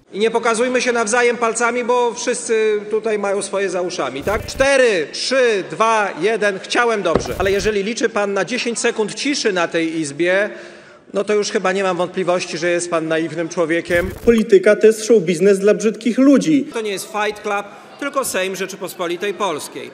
I nie pokazujmy się nawzajem palcami, bo wszyscy tutaj mają swoje za uszami, tak? 4, 3, 2, 1. Chciałem dobrze. Ale jeżeli liczy pan na 10 sekund ciszy na tej izbie, no to już chyba nie mam wątpliwości, że jest pan naiwnym człowiekiem. Polityka to jest show biznes dla brzydkich ludzi. To nie jest Fight Club, tylko Sejm Rzeczypospolitej Polskiej.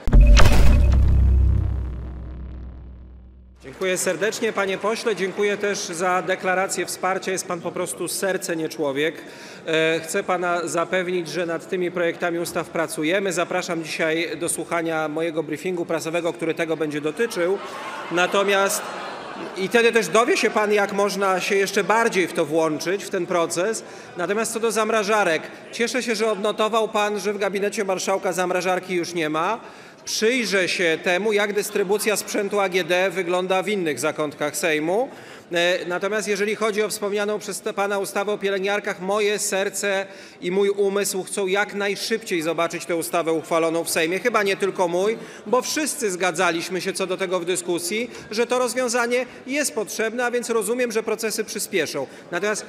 Dziękuję serdecznie, panie pośle. Dziękuję też za deklarację wsparcia. Jest pan po prostu serce, nie człowiek. Chcę pana zapewnić, że nad tymi projektami ustaw pracujemy. Zapraszam dzisiaj do słuchania mojego briefingu prasowego, który tego będzie dotyczył. Natomiast i wtedy też dowie się pan, jak można się jeszcze bardziej w to włączyć, w ten proces. Natomiast co do zamrażarek, cieszę się, że odnotował pan, że w gabinecie marszałka zamrażarki już nie ma. Przyjrzę się temu, jak dystrybucja sprzętu AGD wygląda w innych zakątkach Sejmu. Natomiast jeżeli chodzi o wspomnianą przez pana ustawę o pielęgniarkach, moje serce i mój umysł chcą jak najszybciej zobaczyć tę ustawę uchwaloną w Sejmie. Chyba nie tylko mój, bo wszyscy zgadzaliśmy się co do tego w dyskusji, że to rozwiązanie jest potrzebne, a więc rozumiem, że procesy przyspieszą. Natomiast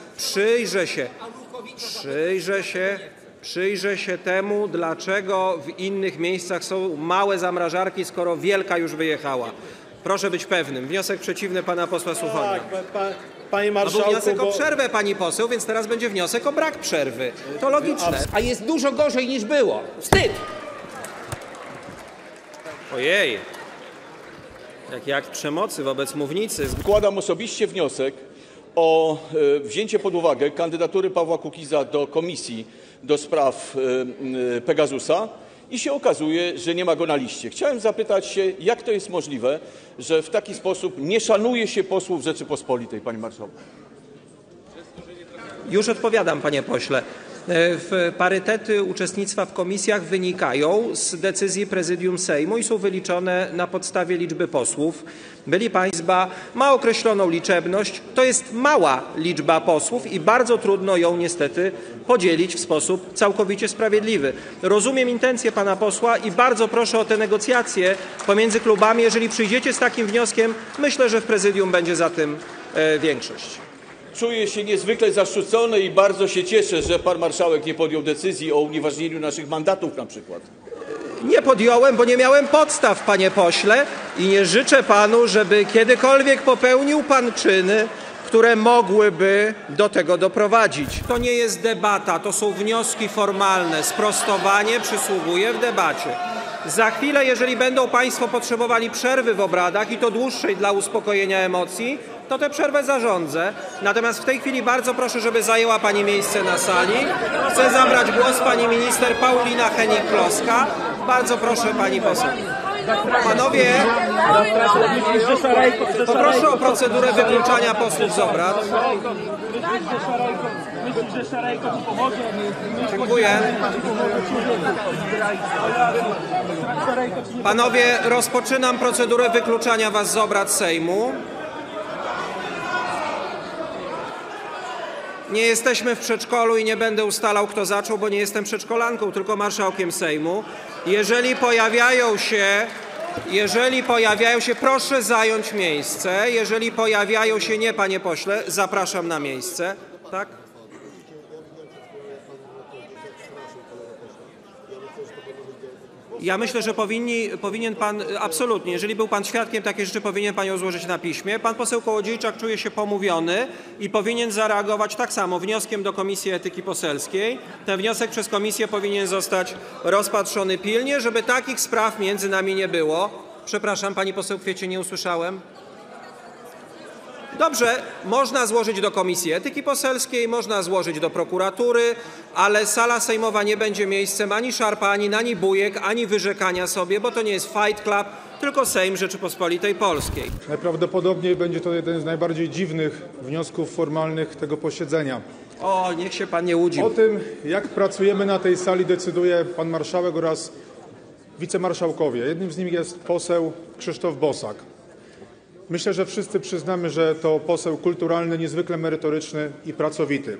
przyjrzę się temu, dlaczego w innych miejscach są małe zamrażarki, skoro wielka już wyjechała. Proszę być pewnym. Wniosek przeciwny pana posła Suchonia. Panie marszałku, był wniosek o przerwę, pani poseł, więc teraz będzie wniosek o brak przerwy. To logiczne. A jest dużo gorzej niż było. Wstyd! Ojej. Jak akt przemocy wobec mównicy. Składam osobiście wniosek o wzięcie pod uwagę kandydatury Pawła Kukiza do komisji do spraw Pegasusa i się okazuje, że nie ma go na liście. Chciałem zapytać się, jak to jest możliwe, że w taki sposób nie szanuje się posłów Rzeczypospolitej, panie marszałku? Już odpowiadam, panie pośle. Parytety uczestnictwa w komisjach wynikają z decyzji Prezydium Sejmu i są wyliczone na podstawie liczby posłów. Byli państwo, ma określoną liczebność, to jest mała liczba posłów i bardzo trudno ją niestety podzielić w sposób całkowicie sprawiedliwy. Rozumiem intencje pana posła i bardzo proszę o te negocjacje pomiędzy klubami. Jeżeli przyjdziecie z takim wnioskiem, myślę, że w Prezydium będzie za tym większość. Czuję się niezwykle zaszczycony i bardzo się cieszę, że pan marszałek nie podjął decyzji o unieważnieniu naszych mandatów na przykład. Nie podjąłem, bo nie miałem podstaw, panie pośle, i nie życzę panu, żeby kiedykolwiek popełnił pan czyny, które mogłyby do tego doprowadzić. To nie jest debata, to są wnioski formalne. Sprostowanie przysługuje w debacie. Za chwilę, jeżeli będą państwo potrzebowali przerwy w obradach i to dłuższej dla uspokojenia emocji, to tę przerwę zarządzę. Natomiast w tej chwili bardzo proszę, żeby zajęła pani miejsce na sali. Chcę zabrać głos pani minister Paulina Hennig-Kloska. Bardzo proszę, pani poseł. Panowie, poproszę o procedurę wykluczania posłów z obrad. Dziękuję. Panowie, rozpoczynam procedurę wykluczania was z obrad Sejmu. Nie jesteśmy w przedszkolu i nie będę ustalał, kto zaczął, bo nie jestem przedszkolanką, tylko marszałkiem Sejmu. Jeżeli pojawiają się, proszę zająć miejsce. Jeżeli pojawiają się, nie, panie pośle, zapraszam na miejsce. Tak? Ja myślę, że powinien pan, absolutnie, jeżeli był pan świadkiem takiej rzeczy, powinien pan ją złożyć na piśmie. Pan poseł Kołodziejczak czuje się pomówiony i powinien zareagować tak samo wnioskiem do Komisji Etyki Poselskiej. Ten wniosek przez komisję powinien zostać rozpatrzony pilnie, żeby takich spraw między nami nie było. Przepraszam, pani poseł Kwiecień, nie usłyszałem. Dobrze, można złożyć do Komisji Etyki Poselskiej, można złożyć do prokuratury, ale sala sejmowa nie będzie miejscem ani szarpanin, ani bujek, ani wyrzekania sobie, bo to nie jest Fight Club, tylko Sejm Rzeczypospolitej Polskiej. Najprawdopodobniej będzie to jeden z najbardziej dziwnych wniosków formalnych tego posiedzenia. O, niech się pan nie łudzi. O tym, jak pracujemy na tej sali, decyduje pan marszałek oraz wicemarszałkowie. Jednym z nich jest poseł Krzysztof Bosak. Myślę, że wszyscy przyznamy, że to poseł kulturalny, niezwykle merytoryczny i pracowity.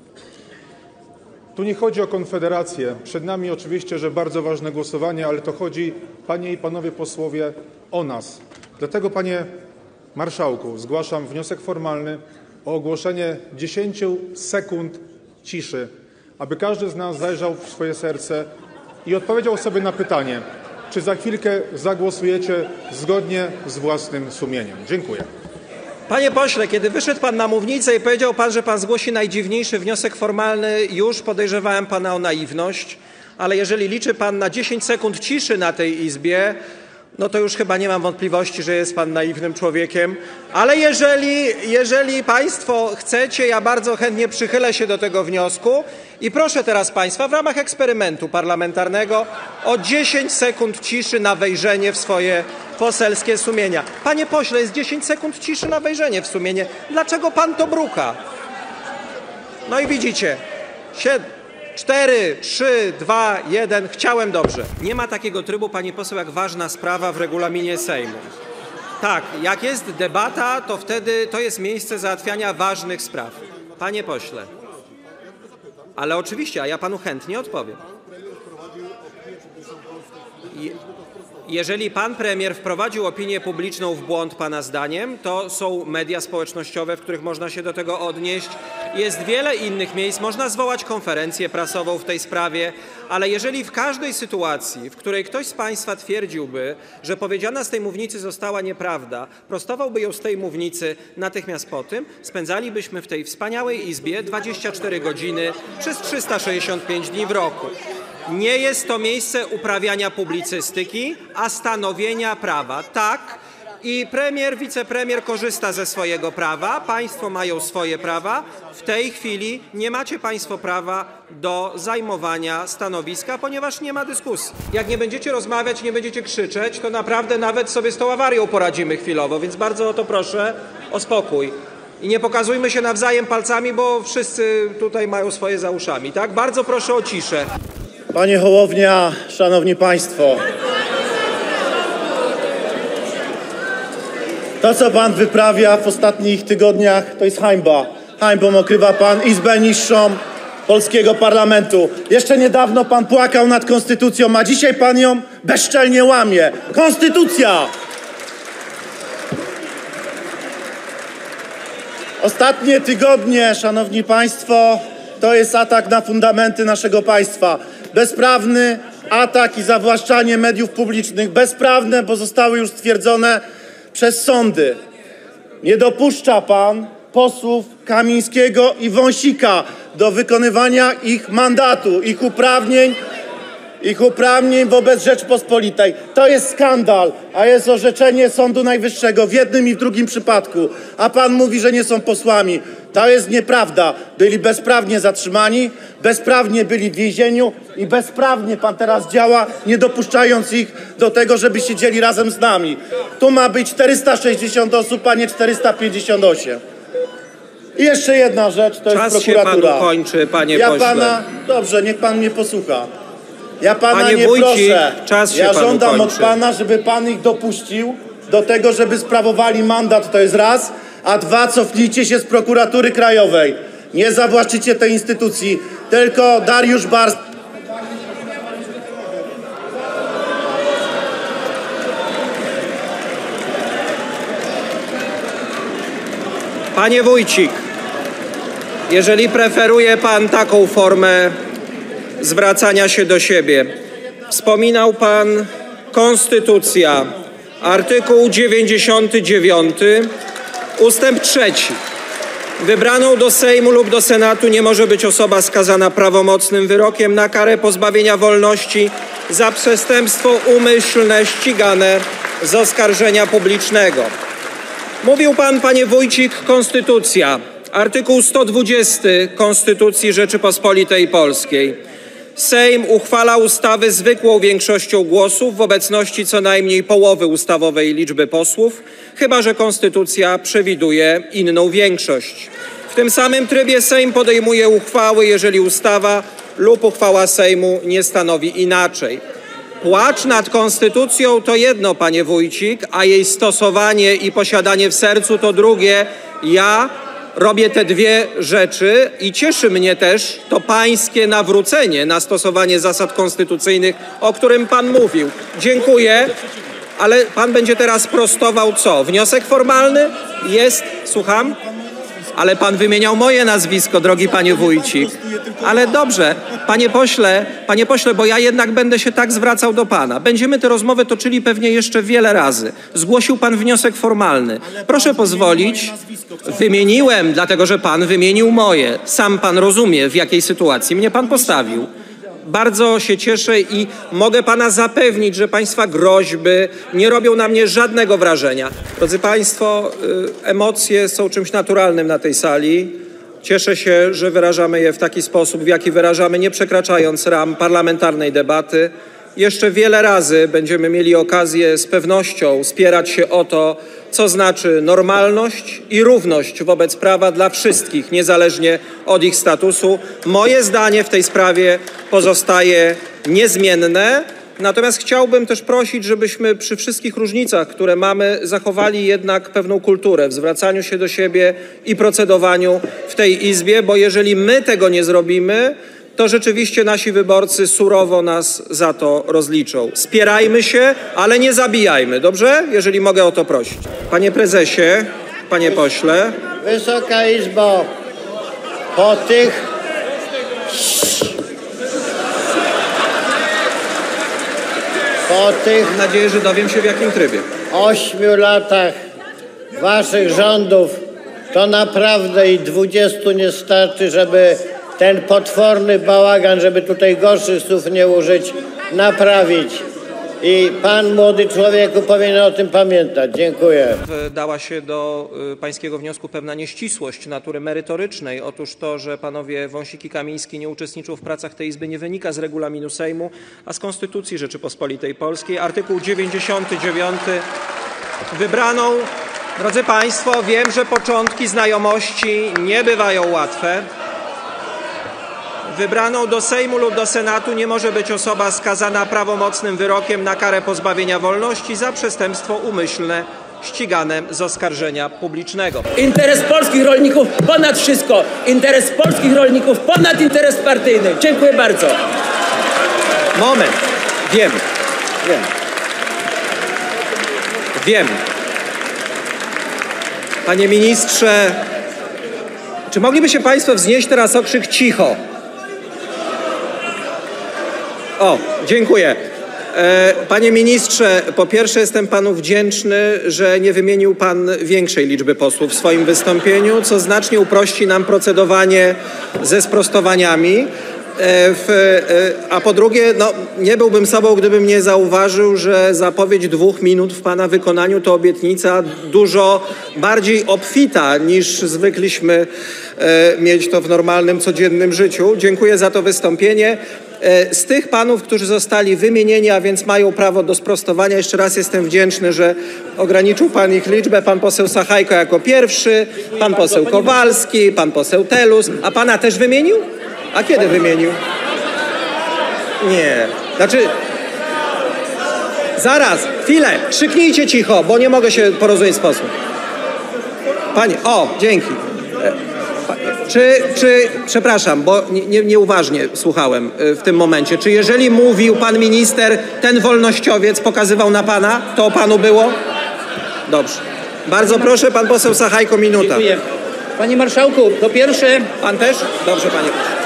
Tu nie chodzi o Konfederację. Przed nami oczywiście, że bardzo ważne głosowanie, ale to chodzi, panie i panowie posłowie, o nas. Dlatego, panie marszałku, zgłaszam wniosek formalny o ogłoszenie 10 sekund ciszy, aby każdy z nas zajrzał w swoje serce i odpowiedział sobie na pytanie, czy za chwilkę zagłosujecie zgodnie z własnym sumieniem. Dziękuję. Panie pośle, kiedy wyszedł pan na mównicę i powiedział pan, że pan zgłosi najdziwniejszy wniosek formalny, już podejrzewałem pana o naiwność, ale jeżeli liczy pan na 10 sekund ciszy na tej Izbie, no to już chyba nie mam wątpliwości, że jest pan naiwnym człowiekiem. Ale jeżeli państwo chcecie, ja bardzo chętnie przychylę się do tego wniosku i proszę teraz państwa w ramach eksperymentu parlamentarnego o 10 sekund ciszy na wejrzenie w swoje poselskie sumienia. Panie pośle, jest 10 sekund ciszy na wejrzenie w sumienie. Dlaczego pan to bruka? No i widzicie, 4, 3, 2, 1. Chciałem dobrze. Nie ma takiego trybu, pani poseł, jak ważna sprawa w regulaminie Sejmu. Tak, jak jest debata, to wtedy to jest miejsce załatwiania ważnych spraw. Panie pośle. Ale oczywiście, a ja panu chętnie odpowiem. Jeżeli pan premier wprowadził opinię publiczną w błąd pana zdaniem, to są media społecznościowe, w których można się do tego odnieść. Jest wiele innych miejsc, można zwołać konferencję prasową w tej sprawie, ale jeżeli w każdej sytuacji, w której ktoś z państwa twierdziłby, że powiedziana z tej mównicy została nieprawda, prostowałby ją z tej mównicy natychmiast po tym, spędzalibyśmy w tej wspaniałej Izbie 24 godziny przez 365 dni w roku. Nie jest to miejsce uprawiania publicystyki, a stanowienia prawa. Tak, i premier, wicepremier korzysta ze swojego prawa, państwo mają swoje prawa. W tej chwili nie macie państwo prawa do zajmowania stanowiska, ponieważ nie ma dyskusji. Jak nie będziecie rozmawiać, nie będziecie krzyczeć, to naprawdę nawet sobie z tą awarią poradzimy chwilowo, więc bardzo o to proszę o spokój. I nie pokazujmy się nawzajem palcami, bo wszyscy tutaj mają swoje za uszami, tak? Bardzo proszę o ciszę. Panie Hołownia, szanowni państwo. To, co pan wyprawia w ostatnich tygodniach, to jest hańba. Hańbą okrywa pan Izbę niższą polskiego parlamentu. Jeszcze niedawno pan płakał nad konstytucją, a dzisiaj pan ją bezczelnie łamie. Konstytucja! Ostatnie tygodnie, szanowni państwo, to jest atak na fundamenty naszego państwa. Bezprawny atak i zawłaszczanie mediów publicznych. Bezprawne, bo zostały już stwierdzone przez sądy. Nie dopuszcza pan posłów Kamińskiego i Wąsika do wykonywania ich mandatu, ich uprawnień wobec Rzeczpospolitej. To jest skandal, a jest orzeczenie Sądu Najwyższego w jednym i w drugim przypadku. A pan mówi, że nie są posłami. To jest nieprawda. Byli bezprawnie zatrzymani, bezprawnie byli w więzieniu i bezprawnie pan teraz działa, nie dopuszczając ich do tego, żeby siedzieli razem z nami. Tu ma być 460 osób, a nie 458. I jeszcze jedna rzecz, to Czas jest się prokuratura. panu kończy, panie Ja pośle. pana, dobrze, niech pan mnie posłucha. Ja pana Panie nie Wójcik, proszę. czas się Ja panu żądam od kończy. pana, żeby pan ich dopuścił do tego, żeby sprawowali mandat, to jest raz, a dwa, cofnijcie się z prokuratury krajowej. Nie zawłaszczycie tej instytucji, tylko Dariusz Barski. Panie Wójcik, jeżeli preferuje pan taką formę zwracania się do siebie, wspominał pan Konstytucja, artykuł 99, ustęp 3. Wybraną do Sejmu lub do Senatu nie może być osoba skazana prawomocnym wyrokiem na karę pozbawienia wolności za przestępstwo umyślne ścigane z oskarżenia publicznego. Mówił pan, panie Wójcik, Konstytucja, artykuł 120 Konstytucji Rzeczypospolitej Polskiej. Sejm uchwala ustawy zwykłą większością głosów w obecności co najmniej połowy ustawowej liczby posłów, chyba że Konstytucja przewiduje inną większość. W tym samym trybie Sejm podejmuje uchwały, jeżeli ustawa lub uchwała Sejmu nie stanowi inaczej. Płacz nad Konstytucją to jedno, panie Wójcik, a jej stosowanie i posiadanie w sercu to drugie. Ja robię te dwie rzeczy i cieszy mnie też to pańskie nawrócenie na stosowanie zasad konstytucyjnych, o którym pan mówił. Dziękuję, ale pan będzie teraz prostował co? Wniosek formalny? Jest, słucham? ale pan wymieniał moje nazwisko, drogi panie wójcik. Ale dobrze, panie pośle, bo ja jednak będę się tak zwracał do pana. Będziemy tę rozmowę toczyli pewnie jeszcze wiele razy. Zgłosił pan wniosek formalny. Proszę pozwolić, wymieniłem, dlatego że pan wymienił moje. Sam pan rozumie, w jakiej sytuacji mnie pan postawił. Bardzo się cieszę i mogę pana zapewnić, że państwa groźby nie robią na mnie żadnego wrażenia. Drodzy państwo, emocje są czymś naturalnym na tej sali. Cieszę się, że wyrażamy je w taki sposób, w jaki wyrażamy, nie przekraczając ram parlamentarnej debaty. Jeszcze wiele razy będziemy mieli okazję z pewnością spierać się o to, co znaczy normalność i równość wobec prawa dla wszystkich, niezależnie od ich statusu. Moje zdanie w tej sprawie pozostaje niezmienne. Natomiast chciałbym też prosić, żebyśmy przy wszystkich różnicach, które mamy, zachowali jednak pewną kulturę w zwracaniu się do siebie i procedowaniu w tej Izbie, bo jeżeli my tego nie zrobimy, to rzeczywiście nasi wyborcy surowo nas za to rozliczą. Spierajmy się, ale nie zabijajmy, dobrze? Jeżeli mogę o to prosić. Panie prezesie, panie pośle. Wysoka Izbo, po tych Mam nadzieję, że dowiem się w jakim trybie. 8 latach waszych rządów to naprawdę i 20 nie starczy, żeby ten potworny bałagan, żeby tutaj gorszych słów nie użyć, naprawić. I pan, młody człowieku, powinien o tym pamiętać. Dziękuję. Dała się do pańskiego wniosku pewna nieścisłość natury merytorycznej. Otóż to, że panowie Wąsik i Kamiński nie uczestniczą w pracach tej Izby, nie wynika z regulaminu Sejmu, a z Konstytucji Rzeczypospolitej Polskiej. Artykuł 99. Wybraną, drodzy państwo, wiem, że początki znajomości nie bywają łatwe. Wybraną do Sejmu lub do Senatu nie może być osoba skazana prawomocnym wyrokiem na karę pozbawienia wolności za przestępstwo umyślne ścigane z oskarżenia publicznego. Interes polskich rolników ponad wszystko. Interes polskich rolników ponad interes partyjny. Dziękuję bardzo. Moment. Wiem. Panie ministrze, czy mogliby się państwo wznieść teraz okrzyk cicho? O, dziękuję. Panie ministrze, po pierwsze jestem panu wdzięczny, że nie wymienił pan większej liczby posłów w swoim wystąpieniu, co znacznie uprości nam procedowanie ze sprostowaniami. A po drugie, nie byłbym sobą, gdybym nie zauważył, że zapowiedź 2 minut w pana wykonaniu to obietnica dużo bardziej obfita niż zwykliśmy mieć to w normalnym, codziennym życiu. Dziękuję za to wystąpienie. Z tych panów, którzy zostali wymienieni, a więc mają prawo do sprostowania, jeszcze raz jestem wdzięczny, że ograniczył pan ich liczbę. Pan poseł Sachajko jako pierwszy, pan poseł Kowalski, pan poseł Telus. A pana też wymienił? A kiedy wymienił? Nie. Znaczy... Zaraz, chwilę, krzyknijcie cicho, bo nie mogę się porozumieć z posłem. Panie, dzięki. Przepraszam, bo nieuważnie słuchałem w tym momencie. Czy jeżeli mówił pan minister, ten wolnościowiec pokazywał na pana, to o panu było? Dobrze. Bardzo proszę, pan poseł Sachajko, minuta. Dziękuję. Panie marszałku, po pierwsze... Pan też? Dobrze, panie pośle.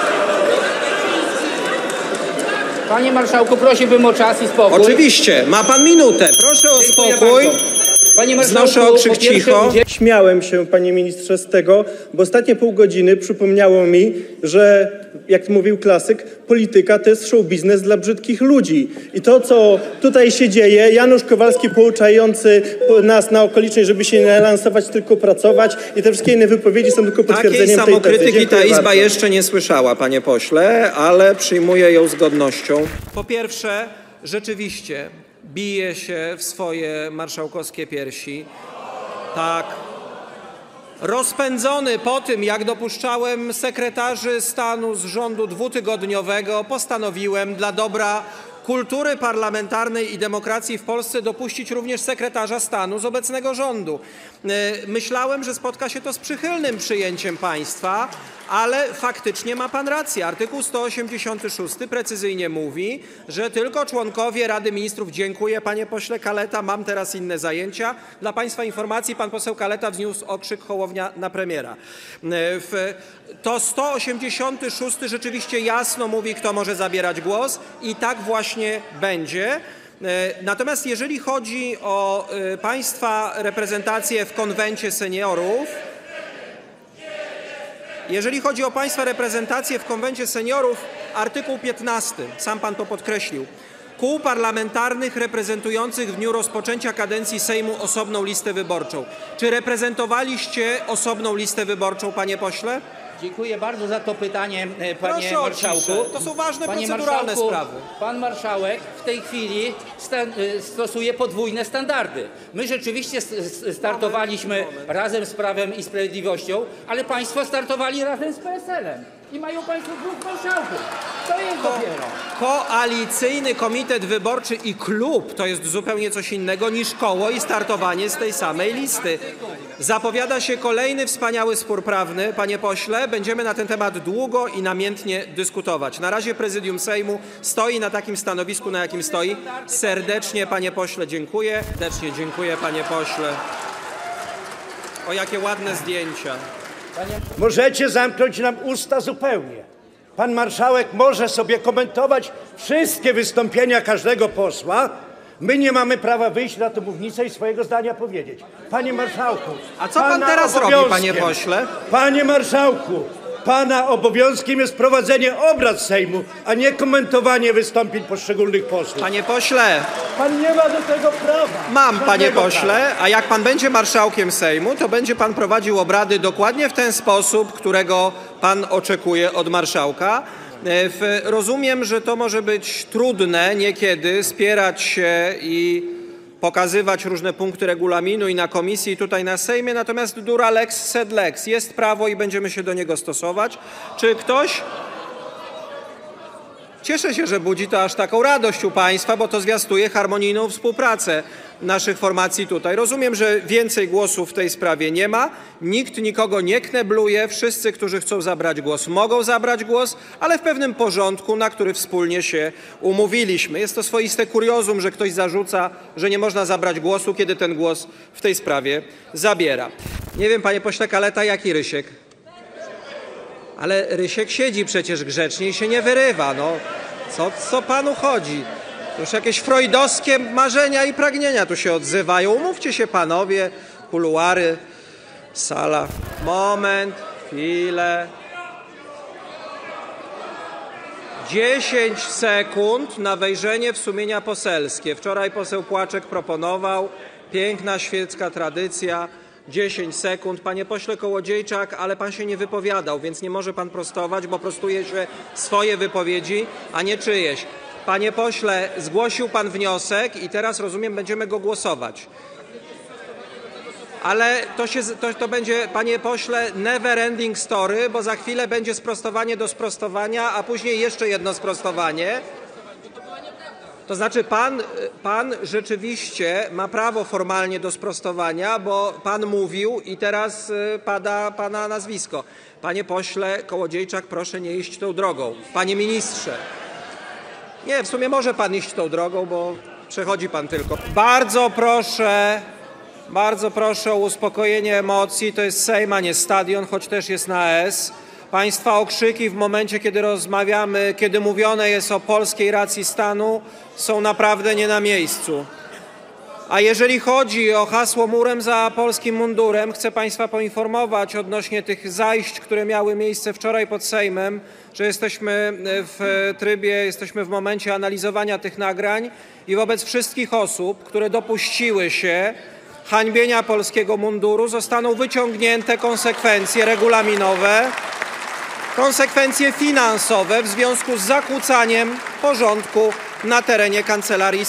Panie marszałku, prosiłbym o czas i spokój. Oczywiście, ma pan minutę. Proszę o spokój. Panie marszałku, Znoszę okrzyk cicho. Śmiałem się, panie ministrze, z tego, bo ostatnie pół godziny przypomniało mi, że, jak mówił klasyk, polityka to jest show biznes dla brzydkich ludzi. I to, co tutaj się dzieje, Janusz Kowalski pouczający nas na okoliczność, żeby się nie lansować, tylko pracować, i te wszystkie inne wypowiedzi są tylko potwierdzeniem tej tezy. Takiej samokrytyki ta Izba bardzo. jeszcze nie słyszała, panie pośle, ale przyjmuję ją z godnością. Po pierwsze, rzeczywiście bije się w swoje marszałkowskie piersi. Tak. Rozpędzony po tym, jak dopuszczałem sekretarzy stanu z rządu 2-tygodniowego, postanowiłem dla dobra kultury parlamentarnej i demokracji w Polsce dopuścić również sekretarza stanu z obecnego rządu. Myślałem, że spotka się to z przychylnym przyjęciem państwa, Ale faktycznie ma pan rację. Artykuł 186 precyzyjnie mówi, że tylko członkowie Rady Ministrów, dziękuję panie pośle Kaleta, mam teraz inne zajęcia. Dla państwa informacji pan poseł Kaleta wzniósł okrzyk Hołownia na premiera. To 186 rzeczywiście jasno mówi, kto może zabierać głos i tak właśnie będzie. Natomiast jeżeli chodzi o państwa reprezentację w konwencie seniorów, artykuł 15, sam pan to podkreślił, kół parlamentarnych reprezentujących w dniu rozpoczęcia kadencji Sejmu osobną listę wyborczą. Czy reprezentowaliście osobną listę wyborczą, panie pośle? Dziękuję bardzo za to pytanie, panie Proszę o marszałku. ciszę. To są ważne Panie proceduralne marszałku, sprawy. Pan marszałek w tej chwili stosuje podwójne standardy. My rzeczywiście startowaliśmy razem z Prawem i Sprawiedliwością, ale państwo startowali razem z PSL-em. I mają państwo dwóch marszałków. To jest dopiero. Koalicyjny komitet wyborczy i klub to jest zupełnie coś innego niż koło i startowanie z tej samej listy. Zapowiada się kolejny wspaniały spór prawny, panie pośle. Będziemy na ten temat długo i namiętnie dyskutować. Na razie prezydium Sejmu stoi na takim stanowisku, na jakim stoi. Serdecznie, panie pośle, dziękuję. Serdecznie dziękuję, panie pośle. O, jakie ładne zdjęcia. Możecie zamknąć nam usta zupełnie. Pan marszałek może sobie komentować wszystkie wystąpienia każdego posła. My nie mamy prawa wyjść na tę mównicę i swojego zdania powiedzieć. Panie marszałku. A co pan teraz robi, panie pośle? Panie marszałku, pana obowiązkiem jest prowadzenie obrad Sejmu, a nie komentowanie wystąpień poszczególnych posłów. Panie pośle. Pan nie ma do tego prawa. Mam, panie pośle, a jak pan będzie marszałkiem Sejmu, to będzie pan prowadził obrady dokładnie w ten sposób, którego pan oczekuje od marszałka. Rozumiem, że to może być trudne niekiedy spierać się i pokazywać różne punkty regulaminu i na komisji, i tutaj na Sejmie, natomiast dura lex sed lex. Jest prawo i będziemy się do niego stosować. Czy ktoś... Cieszę się, że budzi to aż taką radość u państwa, bo to zwiastuje harmonijną współpracę naszych formacji tutaj. Rozumiem, że więcej głosów w tej sprawie nie ma. Nikt nikogo nie knebluje. Wszyscy, którzy chcą zabrać głos, mogą zabrać głos, ale w pewnym porządku, na który wspólnie się umówiliśmy. Jest to swoiste kuriozum, że ktoś zarzuca, że nie można zabrać głosu, kiedy ten głos w tej sprawie zabiera. Nie wiem, panie pośle Kaleta, jaki Rysiek? Ale Rysiek siedzi przecież grzecznie i się nie wyrywa. No, co panu chodzi? Już jakieś freudowskie marzenia i pragnienia tu się odzywają. Umówcie się panowie, kuluary, sala. Moment, chwilę. 10 sekund na wejrzenie w sumienia poselskie. Wczoraj poseł Płaczek proponował. Piękna świecka tradycja. 10 sekund. Panie pośle Kołodziejczak, ale pan się nie wypowiadał, więc nie może pan prostować, bo prostuje się swoje wypowiedzi, a nie czyjeś. Panie pośle, zgłosił pan wniosek i teraz, rozumiem, będziemy go głosować. Ale to będzie, panie pośle, never ending story, bo za chwilę będzie sprostowanie do sprostowania, a później jeszcze jedno sprostowanie. To znaczy pan rzeczywiście ma prawo formalnie do sprostowania, bo pan mówił i teraz pada pana nazwisko. Panie pośle Kołodziejczak, proszę nie iść tą drogą. Panie ministrze. Nie, w sumie może pan iść tą drogą, bo przechodzi pan tylko. Bardzo proszę o uspokojenie emocji. To jest Sejm, a nie stadion, choć też jest na S. Państwa okrzyki w momencie, kiedy rozmawiamy, kiedy mówione jest o polskiej racji stanu, są naprawdę nie na miejscu. A jeżeli chodzi o hasło murem za polskim mundurem, chcę państwa poinformować odnośnie tych zajść, które miały miejsce wczoraj pod Sejmem, że jesteśmy w momencie analizowania tych nagrań i wobec wszystkich osób, które dopuściły się hańbienia polskiego munduru, zostaną wyciągnięte konsekwencje regulaminowe, konsekwencje finansowe w związku z zakłócaniem porządku na terenie Kancelarii